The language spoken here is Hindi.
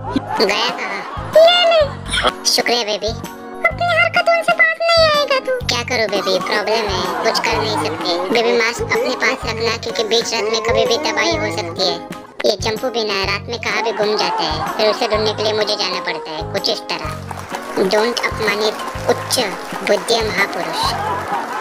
गया कहाँ? ले ले। शुक्रिया बेबी। अपनी हरकतों से बात नहीं आएगा तू। क्या करूँ बेबी, प्रॉब्लम है, कुछ कर नहीं सकते। बेबी मास्क अपने पास रखना, क्योंकि बीच रात में कभी भी तबाही हो सकती है। ये चंपू भी ना रात में कहाँ भी गुम जाता है, फिर उसे ढूंढने के लिए मुझे जाना पड़ता है, कुछ इस तरह। डोंट अपमानित उच्च बुद्धि महापुरुष।